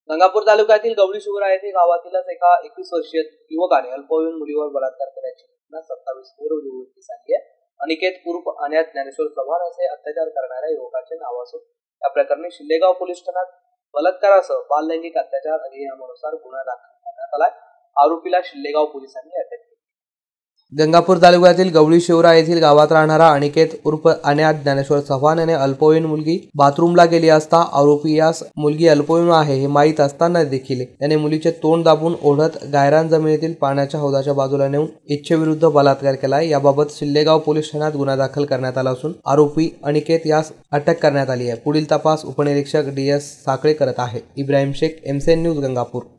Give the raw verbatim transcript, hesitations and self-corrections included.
गंगापूर तालुक्यातील गवळी शिवरा येथे गावातीलच एका एकवीस वर्षीय युवकाने अल्पवयीन मुलीवर बलात्कार केल्याची घटना सत्तावीस मे रोजी उघडकीस आली आहे. अनिकेत उर्फ अज्ञात ज्ञानेश्वर चव्हाण असे अत्याचार करणाऱ्या युवकाचे नाव असून या प्रकरणी शिल्लेगाव पोलीस ठाण्यात बलात्कारासह बाललैंगिक अत्याचार अधिनियमानुसार गुन्हा दाखल करण्यात आलाय. आरोपीला शिल्लेगाव पोलिसांनी अटक केली. गंगापूर तालुक्यातील गवळी शिवरा येथील गावात राहणारा अनिकेत उर्फ अज्ञात ज्ञानेश्वर चव्हाण याने अल्पवयीन मुलगी बाथरूमला गेली असता आरोपी यास मुलगी अल्पवयीन आहे हे माहीत असताना देखील याने मुलीचे तोंड दाबून ओढत गायरान जमिनीतील पाण्याच्या हौदाच्या बाजूला नेऊन इच्छेविरुद्ध बलात्कार केला. याबाबत शिल्लेगाव पोलीस ठाण्यात गुन्हा दाखल करण्यात आला असून आरोपी अनिकेत यास अटक करण्यात आली आहे. पुढील तपास उपनिरीक्षक डी एस साखळे करत आहे. Ibrahim Shaikh, MCN news, Gangapur.